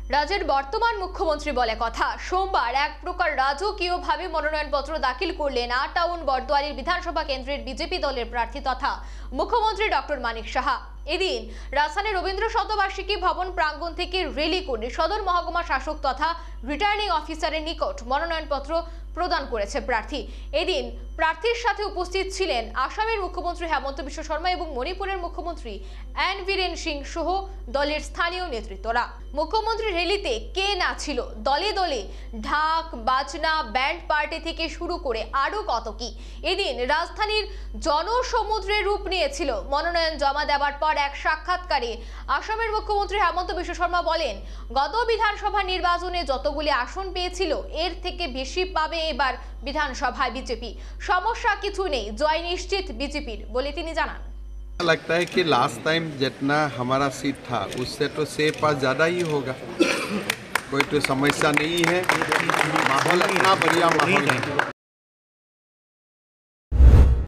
রাজ্যের বর্তমান মুখ্যমন্ত্রী বলে কথা। সোমবার এক প্রকার রাজকীয়ভাবে মনোনয়নপত্র দাখিল করলেন টাউন বরদোয়ালির বিধানসভা কেন্দ্রের বিজেপি দলের প্রার্থী তথা মুখ্যমন্ত্রী ডক্টর মানিক সাহা। এদিন রাজধানীর রবীন্দ্র শতবার্ষিকী ভবন প্রাঙ্গণ থেকে র্যালি করে সদর মহকুমা শাসক তথা রিটার্নিং অফিসারের নিকট মনোনয়নপত্র প্রদান করেছে প্রার্থী। এদিন প্রার্থীর সাথে উপস্থিত ছিলেন আসামের মুখ্যমন্ত্রী হেমন্ত বিশ্ব শর্মা এবং মণিপুরের মুখ্যমন্ত্রী এন বীরেন সিং সহ দলের স্থানীয় নেতৃত্বরা। মুখ্যমন্ত্রী র্যালিতে কে না ছিল, দলে দলে ঢাক বাজনা ব্যান্ড পার্টি থেকে শুরু করে আরো কত কি। এদিন রাজধানীর জনসমুদ্রের রূপ নিয়েছিল। মনোনয়ন জমা দেওয়ার পর এক সাক্ষাৎকারে আসামের মুখ্যমন্ত্রী হেমন্ত বিশ্ব শর্মা বলেন, গত বিধানসভা নির্বাচনে যতগুলি আসন পেয়েছিল এর থেকে বেশি পাবে এবার বিধানসভায় বিজেপি। समस्या किछु नहीं, जय निश्चित बीजेपी बोले তিনি জানান। लगता है कि लास्ट टाइम जितना हमारा सीट था उससे तो 6 ज़्यादा ही होगा। कोई तो समस्या नहीं है, माहौल इतना बढ़िया माहौल है।